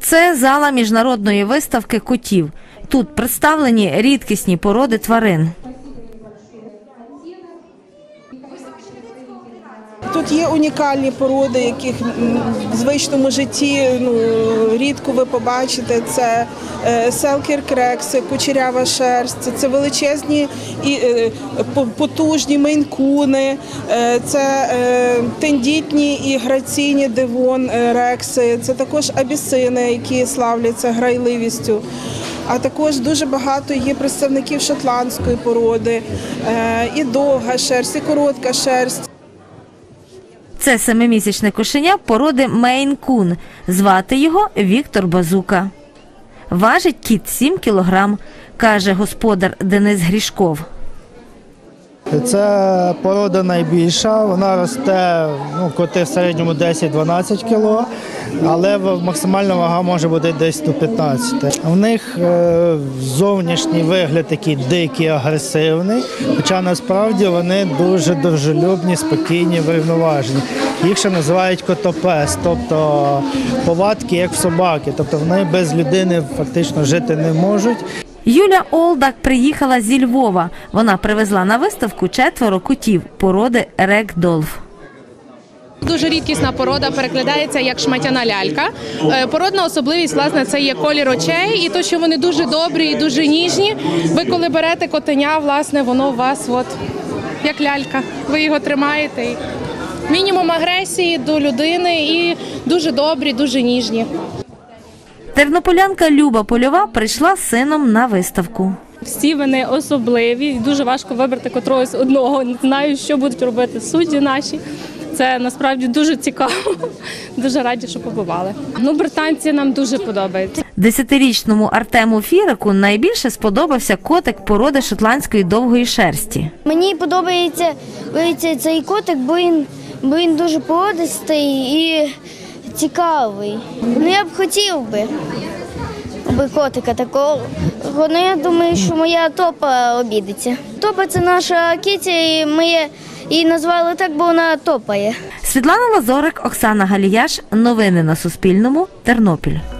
Це зала міжнародної виставки котів. Тут представлені рідкісні породи тварин. Тут є унікальні породи, яких в звичному житті рідко ви побачите. Це селкір-крекси, кучерява шерсть, це величезні і потужні мейн-куни, це тендітні і граційні девон-рекси, це також абісини, які славляться грайливістю. А також дуже багато є представників шотландської породи, і довга шерсть, і коротка шерсть. Це 7-місячне кошеня породи Мейн-кун. Звати його Віктор Базука. Важить кіт 7 кілограм, каже господар Денис Грішков. Це порода найбільша, вона росте, коти в середньому 10-12 кг, але максимальна вага може бути десь до 15. У них зовнішній вигляд такий дикий, агресивний, хоча насправді вони дуже дружелюбні, спокійні, врівноважені. Їх ще називають котопес, тобто повадки як в собаки, тобто вони без людини фактично жити не можуть. Юля Олдак приїхала зі Львова. Вона привезла на виставку 4 котів породи регдолф. Дуже рідкісна порода, перекладається як шматяна лялька. Породна особливість, власне, це є колір очей і те, що вони дуже добрі і дуже ніжні. Ви коли берете котеня, власне, воно у вас як лялька. Ви його тримаєте. Мінімум агресії до людини і дуже добрі, дуже ніжні. Тернополянка Люба Польова прийшла з сином на виставку. Всі вони особливі, дуже важко вибрати котрогось одного. Не знаю, що будуть робити судді наші. Це насправді дуже цікаво. Дуже раді, що побували. Британці нам дуже подобаються. 10-річному Артему Фірику найбільше сподобався котик породи шотландської довгої шерсті. Мені подобається цей котик, бо він дуже породистий і цікавий. Я б хотів би котика такого. Я думаю, що моя Топа обідеться. Топа – це наша киця, і ми її назвали так, бо вона топає. Світлана Лазорик, Оксана Галіяш. Новини на Суспільному. Тернопіль.